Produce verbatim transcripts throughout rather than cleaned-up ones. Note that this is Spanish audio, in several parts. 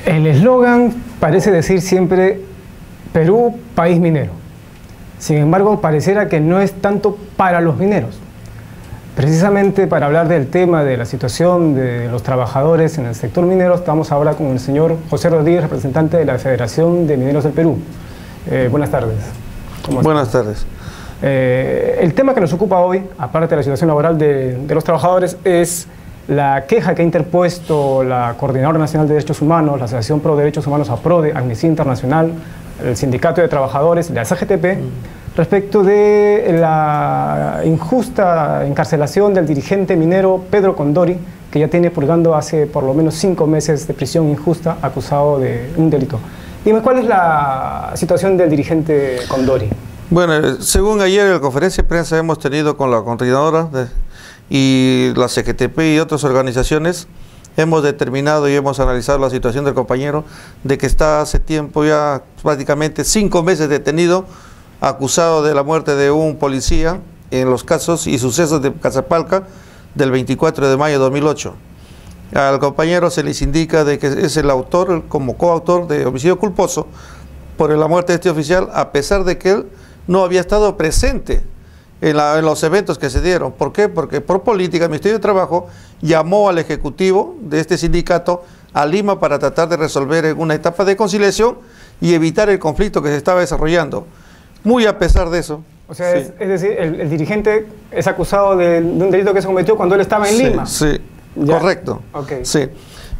El eslogan parece decir siempre Perú, país minero. Sin embargo, pareciera que no es tanto para los mineros. Precisamente para hablar del tema de la situación de los trabajadores en el sector minero, estamos ahora con el señor José Rodríguez, representante de la Federación de Mineros del Perú. Eh, buenas tardes. ¿Cómo buenas tardes. Eh, el tema que nos ocupa hoy, aparte de la situación laboral de, de los trabajadores, es la queja que ha interpuesto la Coordinadora Nacional de Derechos Humanos, la Asociación Pro Derechos Humanos APRODE, Amnistía Internacional, el Sindicato de Trabajadores, la C G T P, mm. respecto de la injusta encarcelación del dirigente minero Pedro Condori, que ya tiene purgando hace por lo menos cinco meses de prisión injusta, acusado de un delito. Dime, ¿cuál es la situación del dirigente Condori? Bueno, según ayer en la conferencia de prensa hemos tenido con la Coordinadora de, y la C G T P y otras organizaciones, hemos determinado y hemos analizado la situación del compañero de que está hace tiempo ya prácticamente cinco meses detenido, acusado de la muerte de un policía en los casos y sucesos de Cazapalca del veinticuatro de mayo de dos mil ocho. Al compañero se les indica de que es el autor, como coautor de homicidio culposo por la muerte de este oficial, a pesar de que él no había estado presente en, la, en los eventos que se dieron. ¿Por qué? Porque por política el Ministerio de Trabajo llamó al ejecutivo de este sindicato a Lima para tratar de resolver en una etapa de conciliación y evitar el conflicto que se estaba desarrollando. Muy a pesar de eso. O sea, sí. es, es decir, el, el dirigente es acusado de, de un delito que se cometió cuando él estaba en sí, Lima. Sí, ¿Ya? correcto. Okay. Sí.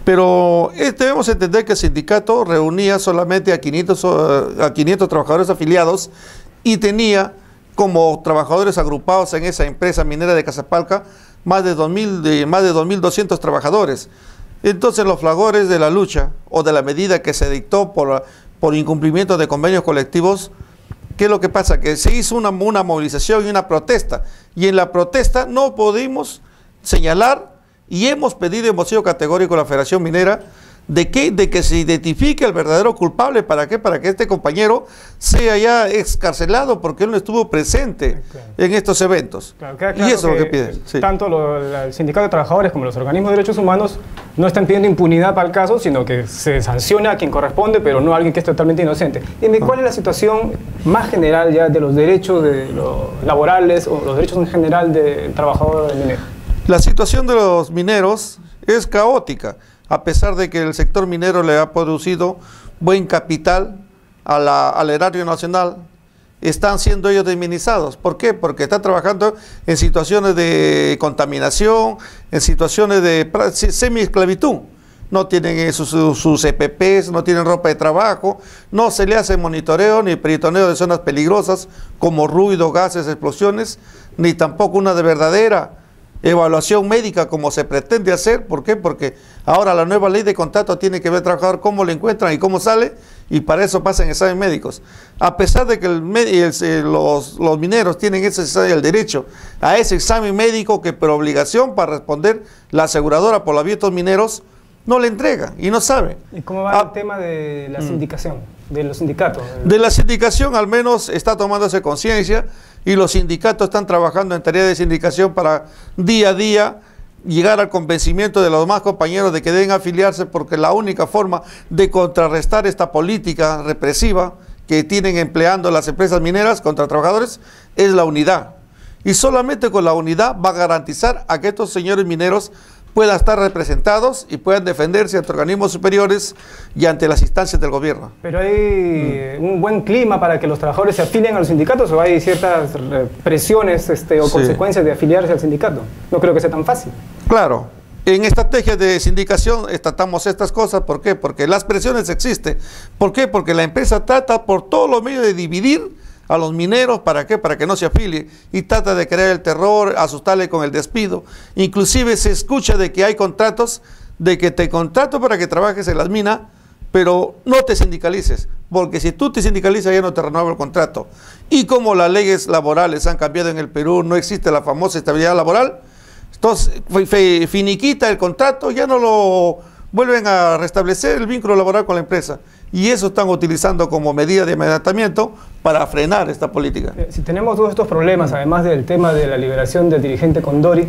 Pero eh, debemos entender que el sindicato reunía solamente a quinientos, a quinientos trabajadores afiliados y tenía como trabajadores agrupados en esa empresa minera de Cazapalca más de dos mil, de, más de dos mil doscientos trabajadores. Entonces los fragores de la lucha o de la medida que se dictó por, por incumplimiento de convenios colectivos, ¿qué es lo que pasa? Que se hizo una, una movilización y una protesta, y en la protesta no pudimos señalar y hemos pedido, hemos sido categórico a la Federación Minera de que, de que se identifique el verdadero culpable. ¿Para qué? Para que este compañero sea ya excarcelado porque él no estuvo presente claro. en estos eventos. Claro, claro y eso es lo que piden. Sí. Tanto lo, el Sindicato de Trabajadores como los organismos de derechos humanos no están pidiendo impunidad para el caso, sino que se sanciona a quien corresponde, pero no a alguien que es totalmente inocente. Dime, ¿cuál es la situación más general ya de los derechos de los laborales o los derechos en general del trabajador minero? La situación de los mineros es caótica, a pesar de que el sector minero le ha producido buen capital a la, al erario nacional. Están siendo ellos disminuidos. ¿Por qué? Porque están trabajando en situaciones de contaminación, en situaciones de semi-esclavitud. No tienen sus, sus, sus E P Pes, no tienen ropa de trabajo, no se le hace monitoreo ni peritoneo de zonas peligrosas como ruido, gases, explosiones, ni tampoco una de verdadera evaluación médica como se pretende hacer. ¿Por qué? Porque ahora la nueva ley de contrato tiene que ver trabajador cómo lo encuentran y cómo sale, y para eso pasan exámenes médicos. A pesar de que el, el, los, los mineros tienen ese, el derecho a ese examen médico que por obligación para responder la aseguradora por la vía de estos mineros no le entrega y no sabe. ¿Y cómo va ah, el tema de la sindicación, mm. de los sindicatos? De la sindicación al menos está tomándose conciencia y los sindicatos están trabajando en tareas de sindicación para día a día llegar al convencimiento de los demás compañeros de que deben afiliarse, porque la única forma de contrarrestar esta política represiva que tienen empleando las empresas mineras contra trabajadores es la unidad. Y solamente con la unidad va a garantizar a que estos señores mineros puedan estar representados y puedan defenderse ante organismos superiores y ante las instancias del gobierno. ¿Pero hay mm. un buen clima para que los trabajadores se afilien a los sindicatos o hay ciertas presiones este, o sí. consecuencias de afiliarse al sindicato? No creo que sea tan fácil. Claro. En estrategias de sindicación tratamos estas cosas. ¿Por qué? Porque las presiones existen. ¿Por qué? Porque la empresa trata por todos los medios de dividir a los mineros. ¿Para qué? Para que no se afilie, y trata de crear el terror, asustarle con el despido. Inclusive se escucha de que hay contratos, de que te contrato para que trabajes en las minas, pero no te sindicalices, porque si tú te sindicalizas ya no te renueva el contrato. Y como las leyes laborales han cambiado en el Perú, no existe la famosa estabilidad laboral, entonces finiquita el contrato, ya no lo vuelven a restablecer el vínculo laboral con la empresa. Y eso están utilizando como medida de amedrentamiento para frenar esta política. Si tenemos todos estos problemas, además del tema de la liberación del dirigente Condori,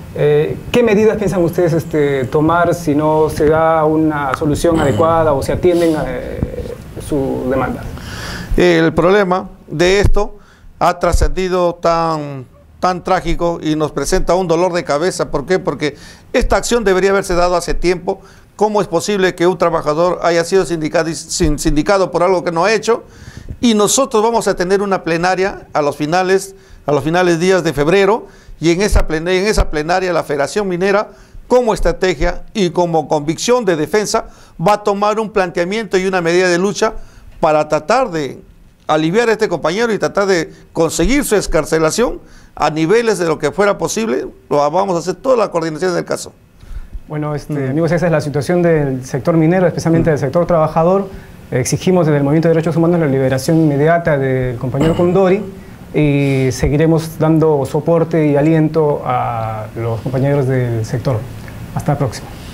Eh, ¿Qué medidas piensan ustedes este, tomar si no se da una solución adecuada o se atienden a eh, su demanda? El problema de esto ha trascendido tan, tan trágico y nos presenta un dolor de cabeza. ¿Por qué? Porque esta acción debería haberse dado hace tiempo. ¿Cómo es posible que un trabajador haya sido sindicado, sindicado por algo que no ha hecho? Y nosotros vamos a tener una plenaria a los finales, a los finales días de febrero, y en esa plenaria, en esa plenaria la Federación Minera, como estrategia y como convicción de defensa, va a tomar un planteamiento y una medida de lucha para tratar de aliviar a este compañero y tratar de conseguir su excarcelación a niveles de lo que fuera posible. Lo vamos a hacer toda la coordinación del caso. Bueno, este, mm. amigos, esa es la situación del sector minero, especialmente mm. del sector trabajador. Exigimos desde el Movimiento de Derechos Humanos la liberación inmediata del compañero Condori y seguiremos dando soporte y aliento a los compañeros del sector. Hasta la próxima.